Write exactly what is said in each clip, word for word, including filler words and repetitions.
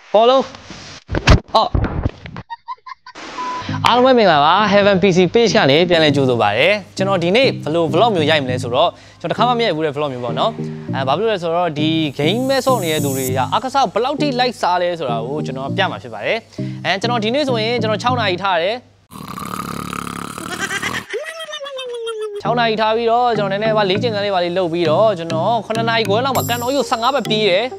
follow အော်အားလုံးပဲမင်္ဂလာပါ Heaven ပီ စီ page ကနေပြန်လည်ကြိုဆိုပါရစေကျွန်တော်ဒီနေ့ဘယ်လို vlog မျိုးရိုက်မလဲဆိုတော့ကျွန်တော်တစ်ခါမှမရိုက်ဘူးတဲ့ vlog မျိုးပေါ့နော်အဲဘာဖြစ်လို့လဲဆိုတော့ဒီ game မဲ့ဆော့နေတဲ့သူတွေကအားကစားဘယ်လောက်ထိ like စားလဲဆိုတာကိုကျွန်တော်ပြမှာဖြစ်ပါတယ်အဲကျွန်တော်ဒီနေ့ဆိုရင်ကျွန်တော်6နာရီထားရတယ်6နာရီထားပြီးတော့ကျွန်တော်နည်းနည်းပါလေ့ကျင့်ခန်းလေးပါလေးလုပ်ပြီးတော့ကျွန်တော်9နာရီခွဲလောက်မှာကန်တော်ရုပ်15ပဲပြီးတယ်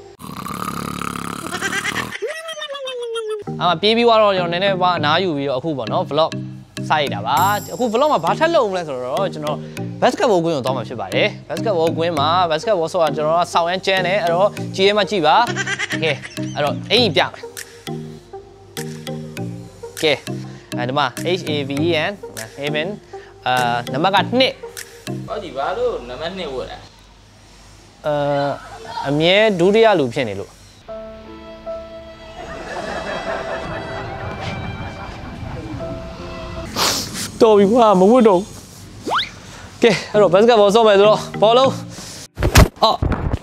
အာပြေးပြီးတော့ကျွန်တော်နည်းနည်းပါအနားယူပြီးတော့အခုပေါ့နော် vlog စရိုက်တာပါအခု vlog မှာဘာထပ်လုပ်မလဲဆိုတော့ကျွန်တော် basketball ကွင်းကိုသွားမှာဖြစ်ပါတယ် basketball ကွင်းမှာ basketball ဆိုတာကျွန်တော်ကစောင်းရမ်းကျန်းတယ်အဲ့တော့ကြည့်ရမှကြည့်ပါကဲအဲ့တော့အင်ကြီးပြမယ်ကဲအဲဒီမှာ H A V E N Haven အာနံပါတ်က2 ဟောဒီဘာလို့နံပါတ်2ဝတ်တာအာအမြဲဒုတိယလူဖြစ်နေလို့တော်ပြီကွာမဝတ်တော့ကဲအဲ့တော့ basketball ဆော့မယ်ဆိုတော့ဘောလုံးအော်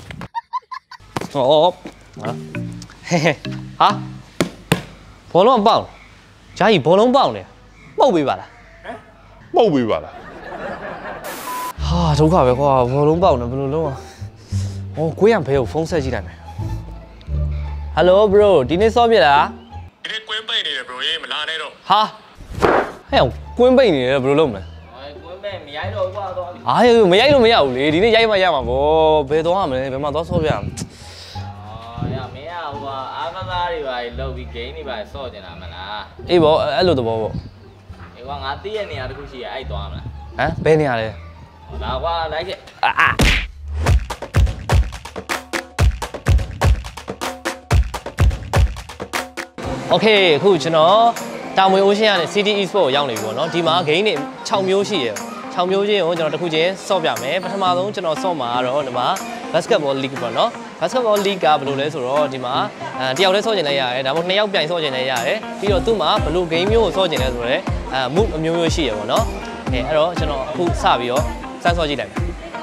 အော်ဟာဟာဘောလုံးပေါက်ဂျာကြီးဘောလုံးပေါက်နေပုတ်ပေးပါလားဟမ်ပုတ်ပေးပါလားဟာဒုက္ခပဲကွာဘောလုံးပေါက်နေဘယ်လိုလုံးอ่ะဟောကိုရံဖေးကိုဖုန်းဆက်ကြည့်လိုက်မယ် Hello bro ဒီနေ့ဆော့ပြလားဒီနေ့ကွင်းပိတ်နေတယ် bro ရေးမလာနဲ့တော့ဟာဟဲ့ကွင်းပိတ်နေတယ်ဘယ်လိုလုပ်မလဲကွင်းပိတ်မရိုက်တော့ဘူးကွာတော့ဟာမရိုက်လို့မရဘူးလေဒီနေ့ရိုက်မှရမှာဗောဘယ်သွားရမလဲဘယ်မှာသွားဆော့ပြရမလဲအော်ရမင်းကဟိုအားကစားတွေပါလောက်ပြီး game တွေပါဆော့ကျင်တာမလားအေးဗောအဲ့လိုသဘောဗောအေးကွာငါသိရနေရတခုရှိရအဲ့သွားမလားဟမ်ဘယ်နေရလဲဟောလာကွာလိုက်ခဲ့အာโอเคအခုကျွန်တော်တာမွေ Ocean ကနေ City Esport ကိုရောက်နေပြီပေါ့နော်ဒီမှာ game တွေ6မျိုးရှိရယ်6မျိုးချင်းကိုကျွန်တော်တစ်ခုချင်းဆော့ပြမယ်ပထမဆုံးကျွန်တော်ဆော့မှာကတော့ဒီမှာ Basketball League ပေါ့နော် Basketball League ကဘယ်လိုလဲဆိုတော့ဒီမှာအဲတယောက်တည်းဆော့ကျင်လိုက်ရတယ်ဒါမှမဟုတ်နှစ်ယောက်ပြိုင်ဆော့ကျင်လိုက်ရတယ်ပြီးတော့သူ့မှာဘယ်လို game မျိုးကိုဆော့ကျင်လဲဆိုတော့အဲ move အမျိုးမျိုးရှိရယ်ပေါ့နော်အဲအဲ့တော့ကျွန်တော်အခုစပြီးတော့စမ်းဆော့ကြည့်လိုက်မယ်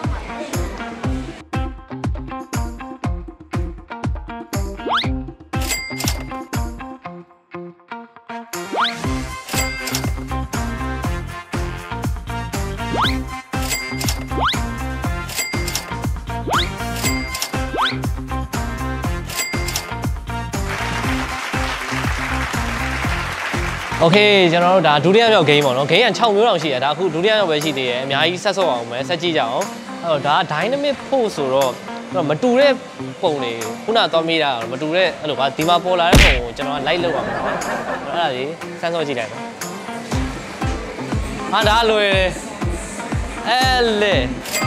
โอเคကျွန်တော်တို့ဒါဒုတိယမြောက် game ပေါ့နော် game က6မျိုးတောင်ရှိရဒါအခုဒုတိယမြောက်ပဲရှိသေးတယ်အများကြီးဆက်ဆော့အောင်မယ်ဆက်ကြည့်ကြအောင်အဲ့တော့ဒါ dynamic pose ဆိုတော့မတူတဲ့ပုံတွေခုနသွားမေးတာမတူတဲ့အဲ့လိုပါဒီမှာပေါ်လာတဲ့ပုံကိုကျွန်တော်က like လုပ်အောင်နော်အဲ့ဒါကြီးဆက်ဆော့ကြည့်လိုက်ပါဟာဒါလွယ်တယ်အဲ့လေ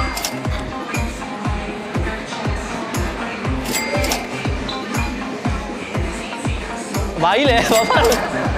ဘာကြီးလဲဘာမှ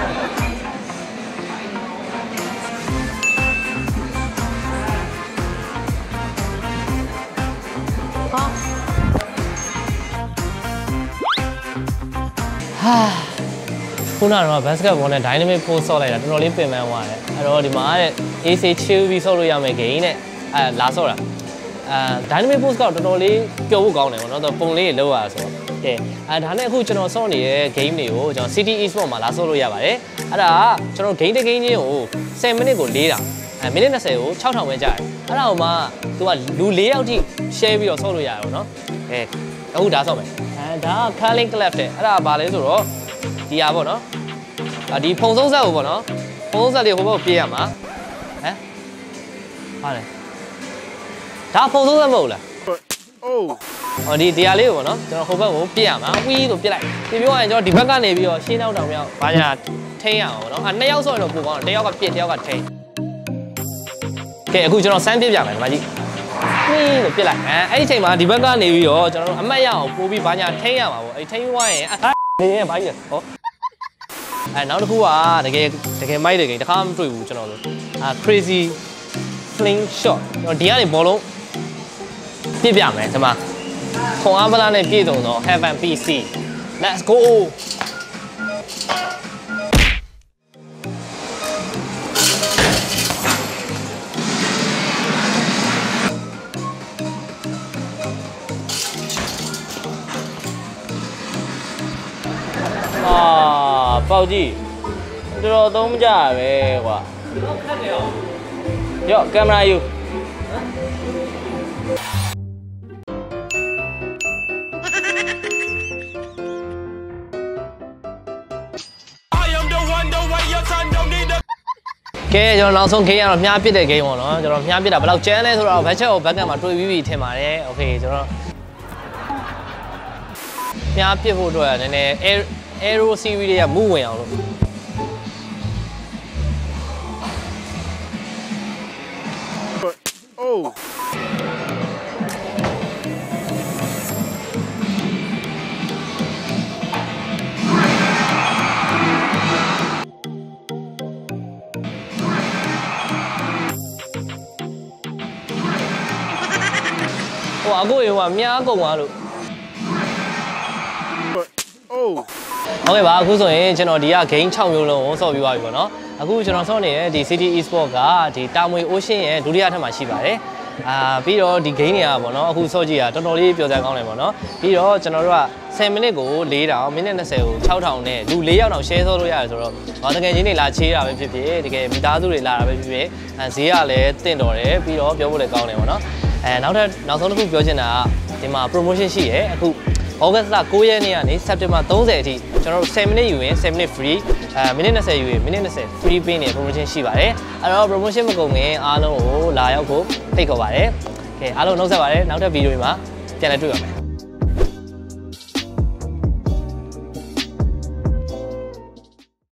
ဟာခုနကတော့ basketball နဲ့ dynamic pose ဆော့လိုက်တာတော်တော်လေးပင်ပန်းသွားတယ်အဲ့တော့ဒီမှာတဲ့ A C chill ပြီးဆော့လို့ရမယ် game နဲ့အဲလာဆော့တာအဲ dynamic pose ကတော့တော်တော်လေးပျော်ဖို့ကောင်းတယ်ပေါ့နော်ပုံလေးတွေလောက်ရဆိုတော့ကဲအဲဒါနဲ့အခုကျွန်တော်ဆော့နေတဲ့ game တွေကိုကျွန်တော် City Esport မှာလာဆော့လို့ရပါတယ်အဲ့ဒါကကျွန်တော် game တစ် game ချင်းကို10မိနစ်ကို၄တောင်အဲမိနစ်20ကို6ထောင်ပဲကြာတယ်အဲ့ဒါမှသူကလူ၄ယောက်ထိ share ပြီးတော့ဆော့လို့ရတယ်ပေါ့နော်ကဲအခုဒါဆော့မယ်အဲဒါက curling clap တဲ့အဲ့ဒါဘာလဲဆိုတော့ဒီဟာပေါ့နော်အာဒီဖုံဆုံးဆက်ကိုပေါ့နော်ဖုံဆုံးဆက်လေးဟိုဘက်ကိုပြေးရမှာဟမ်ဟာလေဒါဖုံဆုံးဆက်မဟုတ်လားအိုးဟောဒီဒီဟာလေးကိုပေါ့နော်ကျွန်တော်ဟိုဘက်ကိုပြေးရမှာဝီးဆိုပြေးလိုက်ပြေးပြောရင်ကျွန်တော်ဒီဘက်ကနေပြီးတော့ရှင်းနောက်တောင်မြောက်ဘာညာထိန်းရအောင်ပေါ့နော်အဲနှစ်ယောက်ဆော့ရင်တော့ပိုကောင်းတယ်တစ်ယောက်ကပြစ်တစ်ယောက်ကထိန်းကဲအခုကျွန်တော်စမ်းပြစ်ပြမယ်ဒီမှာကြည့်ဝီးလို့ပြစ်လိုက်အဲအဲ့ဒီအချိန်မှာဒီဘက်ကနေပြီးတော့ကျွန်တော်တို့အမှတ်ရအောင်ပို့ပြီးဘာညာထိန်းရမှာပေါ့အဲ့ထိန်းသွားရင်နေရင်ဘာကြီးလဲဟောအဲနောက်တစ်ခုကတကယ်တကယ်မိုက်တဲ့ကိန်းတခါမှမတွေ့ဘူးကျွန်တော်တို့အာ crazy fling shot ကျွန်တော်ဒီကနေဘောလုံးပြစ်ပြမယ်ဒီမှာခွန်အားပလားနဲ့ပြည့်စုံတော့ Heaven ပီ စီ let's go ပေါက်ကြီးတော်တော်သုံးကြပဲကွာရော့ကင်မရာယူကဲကျွန်တော်နောက်ဆုံး game ကတော့မြားပစ်တဲ့ game ပေါ့နော်ကျွန်တော်မြားပစ်တာဘယ်လောက်ကျန်းလဲဆိုတော့ဘက်ချက်ကိုဘက်ကမှာတွေ့ပြီးပြီထင်ပါတယ်โอเคကျွန်တော်မြားပစ်ဖို့အတွက်နည်းနည်း Aero series တွေကမူဝင်အောင်လို့အိုးဟိုအခုရောမြားကုန်သွားလို့အိုးဟုတ်ကဲ့ပါအခုဆိုရင်ကျွန်တော်ဒီက game ၆မျိုးလုံးကိုဆော့ပြီးသွားပြီပေါ့နော်အခုကျွန်တော်ဆော့နေတဲ့ဒီ City Esport ကဒီတာမွေ Ocean ရဲ့ဒုတိယထပ်မှာရှိပါတယ်အာပြီးတော့ဒီ game တွေကပေါ့နော်အခုဆော့ကြည့်တာတော်တော်လေးပျော်စရာကောင်းတယ်ပေါ့နော်ပြီးတော့ကျွန်တော်တို့ကဆယ်မိနစ်ကို၄တောင်မိနစ်၂၀ကို၆ထောင်နဲ့လူ၄ယောက်တောင် share ဆော့လို့ရတယ်ဆိုတော့ဘာတကယ်ချင်းတွေလာချေးတာပဲဖြစ်ဖြစ်တကယ်မိသားစုတွေလာတာပဲဖြစ်ဖြစ်အဲဈေးကလည်းတင့်တော်တယ်ပြီးတော့ပြောဖို့လည်းကောင်းတယ်ပေါ့နော်အဲနောက်ထပ်နောက်ဆုံးတစ်ခုပြောချင်တာကဒီမှာ promotion ရှိရယ်အခုဩဂတ်စ်လ၉ရက်နေ့ကနေစက်တင်ဘာ၃၀အထိကျွန်တော်တို့ဆယ်မိနစ်ယူရင်ဆယ်မိနစ် free အဲမိနစ်၂၀ယူရင်မိနစ်၂၀ free ပေးနေတဲ့ promotion ရှိပါတယ်အဲ့တော့ promotion မကုန်ခင်အားလုံးကိုလာရောက်ဖို့ဖိတ်ခေါ်ပါတယ်ကဲအားလုံးနှုတ်ဆက်ပါတယ်နောက်ထပ်ဗီဒီယိုတွေမှာပြန်လည်တွေ့ပါမယ်